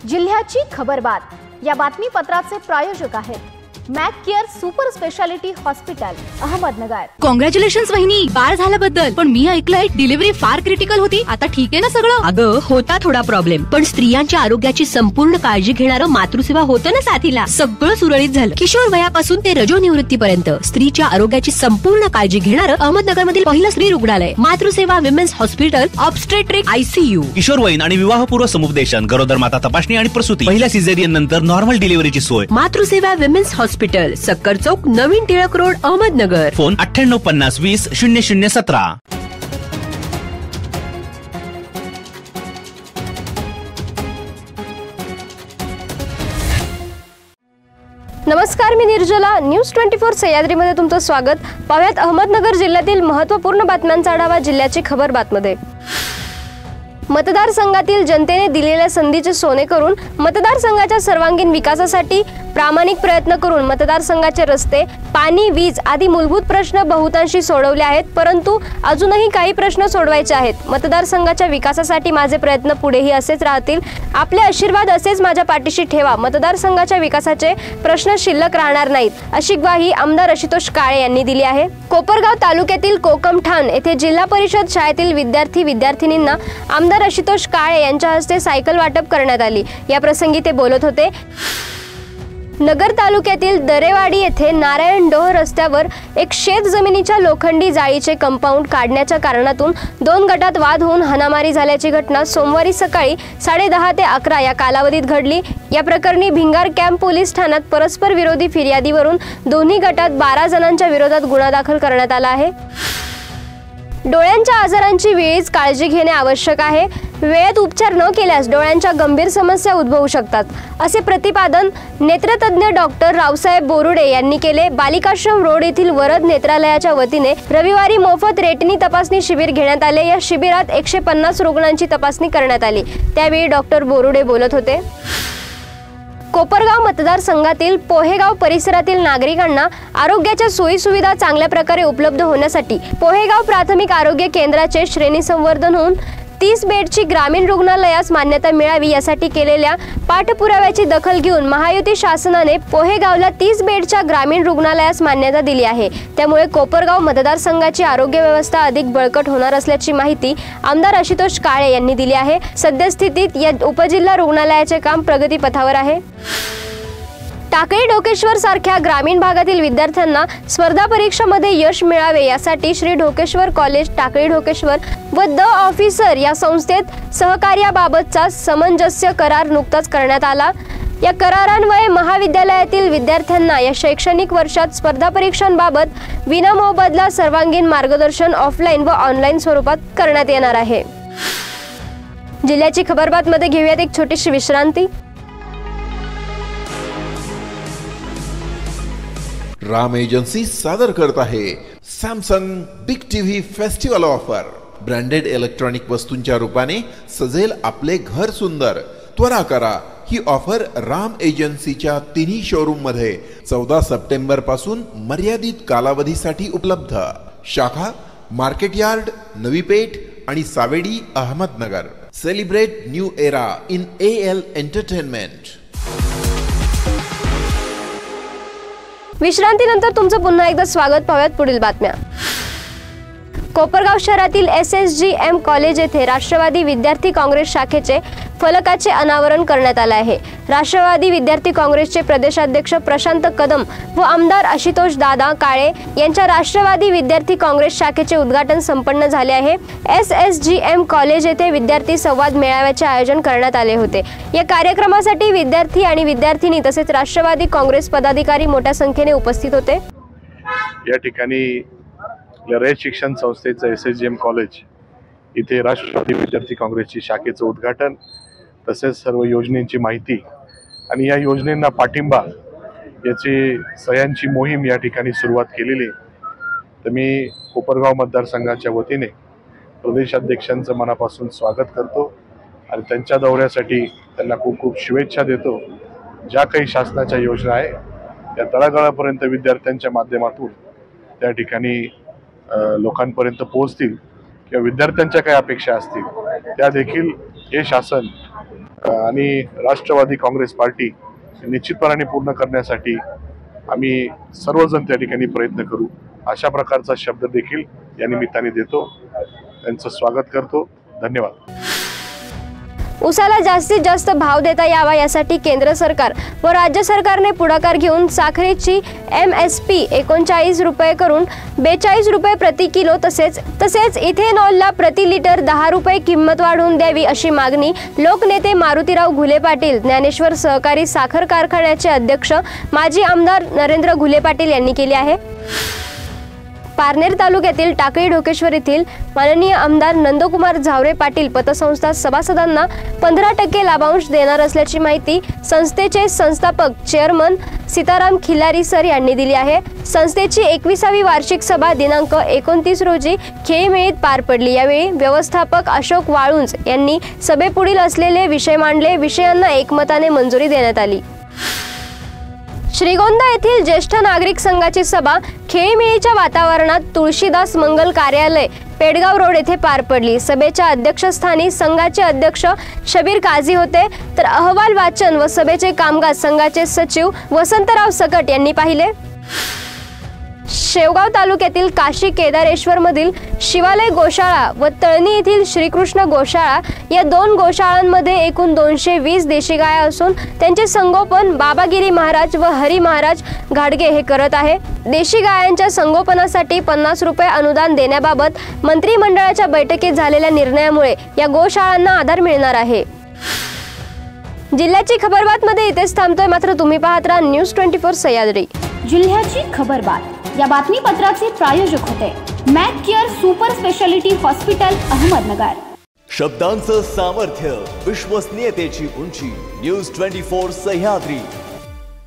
जिल्ह्याची खबरबात या बातमीपत्राचे प्रायोजक आहेत Mac Care super speciality hospital Ahmednagar. Congratulations वहिनी, बाळ झाल्याबद्दल। पण मी ऐकलंय डिलिव्हरी फार क्रिटिकल होती। आता ठीक आहे ना सगळं? अगं होता थोडा प्रॉब्लेम, पण स्त्रियांच्या आरोग्याची संपूर्ण काळजी घेणारं मातृसेवा होतं ना साथीला। सगळं सुरळीत झालं। किशोर वयापासून ते रजोनिवृत्तीपर्यंत स्त्रीच्या आरोग्याची संपूर्ण काळजी घेणारं अहमदनगर मधील पहिलं स्त्री रुग्णालय Matruseva women's hospital obstetric ICU। किशोरवयीन आणि विवाहपूर्व समुपदेशन, गरोदर माता तपासणी आणि प्रसूती, पहिल्या सिझेरियन नंतर नॉर्मल डिलिव्हरीची सोय। मातृसेवा विमेन्स हॉस्पिटल, सक्कर चौक, नवीन टिळक रोड, अहमदनगर। फोन 9850 20 0017। नमस्कार, मी निर्जला। न्यूज 24 सह्याद्रीमध्ये तुमचं स्वागत। पाहूयात अहमदनगर जिल्ह्यातील महत्त्वपूर्ण बातम्यांचा आढावा जिल्ह्याची खबरबातमध्ये। मतदारसंघातील जनतेने दिलेल्या संधीचे सोने करून मतदारसंघाच्या सर्वांगीण विकासासाठी प्रामाणिक प्रयत्न करून मतदारसंघाचे रस्ते, पाणी, वीज आदी मूलभूत प्रश्न बहुतांशी सोडवले आहेत, परंतु अजूनही काही प्रश्न सोडवायचे आहेत। मतदारसंघाच्या विकासासाठी माझे प्रयत्न पुढेही असेच राहतील। आपले आशीर्वाद असेच माझ्या पाठीशी ठेवा। मतदारसंघाच्या विकासाचे प्रश्न शिल्लक राहणार नाहीत, अशी ग्वाही आमदार आशुतोष काळे यांनी दिली आहे। कोपरगाव तालुक्यातील कोकमठाण येथे जिल्हा परिषद शाळेतील विद्यार्थी-विद्यार्थिनींना आमदार आशुतोष काळे यांच्या हस्ते सायकल वाटप करण्यात आली। या प्रसंगी ते बोलत होते। नगर तालुक्यातील दरेवाडी येथे नारायण डोह रस्त्यावर एक शेत जमिनीच्या लोखंडी जाळीचे कंपाऊंड काढण्याच्या कारणातून 2 गटात वाद होऊन हाणामारी झाल्याची घटना सोमवारी सकाळी 10:30 ते 11 या कालावधीत घडली। या प्रकरणी भिंगार कॅम्प पोलीस ठाण्यात परस्पर विरोधी फिर्यादीवरून दोन्ही गटात 12 जणांच्या विरोधात गुन्हा दाखल करण्यात आला आहे। डोळ्यांच्या आजारांची वेळीच काळजी घेणे आवश्यक आहे। वेळेत उपचार न केल्यास डोळ्यांच्या गंभीर समस्या उद्भवू शकतात, असे प्रतिपादन नेत्रतज्ञ डॉक्टर रावसाहेब बोरुडे यांनी केले। बालिकाश्रम रोड येथील वरद नेत्रालयाच्या वतीने रविवारी मोफत रेटिनी तपासणी शिबिर घेण्यात आले। या शिबिरात 150 रुग्णांची तपासणी करण्यात आली। त्यावेळी डॉक्टर बोरुडे बोलत होते। कोपरगाव मतदारसंघातील पोहेगाव परिसरातील नागरिकांना आरोग्याच्या सोयी सुविधा चांगल्या प्रकारे उपलब्ध होण्यासाठी पोहेगाव प्राथमिक आरोग्य केंद्राचे श्रेणी संवर्धन होऊन 30 बेडची ग्रामीण रुग्णालयास मान्यता मिळावी यासाठी केलेल्या पाठपुराव्याची दखल घेऊन महायुती शासनाने पोहेगावला 30 बेडच्या ग्रामीण रुग्णालयास मान्यता दिली आहे। त्यामुळे कोपरगाव मतदारसंघाची आरोग्य व्यवस्था अधिक बळकट होणार असल्याची माहिती आमदार आशुतोष काळे यांनी दिली आहे। सद्यस्थितीत या उपजिल्हा रुग्णालयाचे काम प्रगतीपथावर आहे। टाकळी ढोकेश्वर सारख्या ग्रामीण भागातील विद्यार्थ्यांना स्पर्धा परीक्षांमध्ये यश मिळावे यासाठी श्री ढोकेश्वर कॉलेज टाकळी ढोकेश्वर व द ऑफिसर या संस्थेत सहकार्याबाबतचा सामंजस्य करार नुकताच करण्यात आला। या करारान्वये महाविद्यालयातील विद्यार्थ्यांना या शैक्षणिक वर्षात स्पर्धा परीक्षांबाबत विनामोबदला सर्वांगीण मार्गदर्शन ऑफलाईन व ऑनलाईन स्वरूपात करण्यात येणार आहे। जिल्ह्याची खबरबातमध्ये घेऊयात एक छोटीशी विश्रांती। राम एजन्सी सादर करत आहे Samsung big TV festival offer. Branded electronic वस्तूंच्या रूपाने सजेल आपले घर सुंदर। त्वरा करा, ही ऑफर राम एजन्सीच्या तिन्ही शोरूम मध्ये 14 सप्टेंबर पासून मर्यादित कालावधीसाठी उपलब्ध। शाखा मार्केट यार्ड, नवी पेठ आणि Savedi, Ahmednagar. Celebrate new era in AL entertainment. विश्रांतीनंतर तुमचं पुन्हा एकदा स्वागत। पाहूयात पुढील बातम्या। कोपरगाव शहरातील SSGM कॉलेज येथे राष्ट्रवादी विद्यार्थी काँग्रेस शाखेचे फलकाचे अनावरण करण्यात आले आहे। राष्ट्रवादी विद्यार्थी काँग्रेसचे प्रदेशाध्यक्ष प्रशांत कदम व आमदार आशुतोष दादा काळे यांच्या राष्ट्रवादी विद्यार्थी काँग्रेस शाखेचे उद्घाटन संपन्न झाले आहे। SSGM कॉलेज येथे विद्यार्थी संवाद मेळाव्याचे आयोजन करण्यात आले होते। या कार्यक्रमासाठी विद्यार्थी आणि विद्यार्थिनी तसेच राष्ट्रवादी काँग्रेस पदाधिकारी मोठ्या संख्येने उपस्थित होते। या ठिकाणी रयत शिक्षण संस्थेचं SSGM कॉलेज इथे राष्ट्रवादी विद्यार्थी काँग्रेसची शाखेचं उद्घाटन तसेच सर्व योजनेची माहिती आणि या योजनेंना पाठिंबा याची सह्यांची मोहीम या ठिकाणी सुरुवात केलेली। तर मी कोपरगाव मतदारसंघाच्या वतीने प्रदेशाध्यक्षांचं मनापासून स्वागत करतो आणि त्यांच्या दौऱ्यासाठी त्यांना खूप खूप शुभेच्छा देतो। ज्या काही शासनाच्या योजना आहे त्या तळागाळापर्यंत विद्यार्थ्यांच्या माध्यमातून त्या ठिकाणी लोकांपर्यंत पोहोचतील किंवा विद्यार्थ्यांच्या काही अपेक्षा असतील त्या देखील हे शासन आणि राष्ट्रवादी काँग्रेस पार्टी निश्चितपणाने पूर्ण करण्यासाठी आम्ही सर्वजण त्या ठिकाणी प्रयत्न करू, अशा प्रकारचा शब्द देखील या निमित्ताने देतो. त्यांचं स्वागत करतो. धन्यवाद. ऊसाला जास्तीत जास्त भाव देता यावा यासाठी केंद्र सरकार व राज्य सरकारने पुढाकार घेऊन साखरेची MSP 39 रुपये करून 42 रुपये प्रति किलो तसेच इथेनॉलला प्रति लिटर 10 रुपये किंमत वाढवून द्यावी अशी मागणी लोकनेते मारुतीराव घुले पाटील, ज्ञानेश्वर सहकारी साखर कारखान्याचे अध्यक्ष माजी आमदार नरेंद्र घुले पाटील यांनी केली आहे. पारनेर तालुक्यातील टाकळी ढोकेश्वर येथील माननीय आमदार नंदकुमार झावरे पाटील पतसंस्था सभासदांना 15% लाभांश देणार असल्याची माहिती संस्थेचे संस्थापक चेअरमन सीताराम खिल्लारी सर यांनी दिली आहे. संस्थेची 21वी वार्षिक सभा दिनांक 29 रोजी खेळीमेळीत पार पडली. यावेळी व्यवस्थापक अशोक वाळुंज यांनी सभेपुढील असलेले विषय मांडले. विषयांना एकमताने मंजुरी देण्यात आली. श्रीगोंदा येथील ज्येष्ठ नागरिक संघाची सभा खेळीमेळीच्या वातावरणात तुळशीदास मंगल कार्यालय पेडगाव रोड येथे पार पडली. सभेच्या अध्यक्षस्थानी संघाचे अध्यक्ष शबीर काझी होते, तर अहवाल वाचन व सभेचे कामकाज संघाचे सचिव वसंतराव सकट यांनी पाहिले. शेवगाव तालुक्यातील काशी केदारेश्वर मधील शिवालय गोशाळा व तळणी येथील श्रीकृष्ण गोशाळा या 2 गोशाळांमध्ये एकूण 220 देशी गाया असून त्यांचे संगोपन बाबागिरी महाराज व हरी महाराज घाडगे हे करत आहे. देशी गायांच्या संगोपनासाठी 50 रुपये अनुदान देण्याबाबत मंत्रिमंडळाच्या बैठकीत झालेल्या निर्णयामुळे या गोशाळांना आधार मिळणार आहे. जिल्ह्याची खबरबात मध्ये इथेच थांबतोय, मात्र तुम्ही पाहत राहा न्यूज 24 सह्याद्री. जिल्ह्याची खबरबात या बातमीपत्राचे प्रायोजक होते Mac Care super speciality hospital Ahmednagar. शब्दांचं सामर्थ्य, विश्वसनीयतेची उंची. न्यूज 24 सह्याद्री.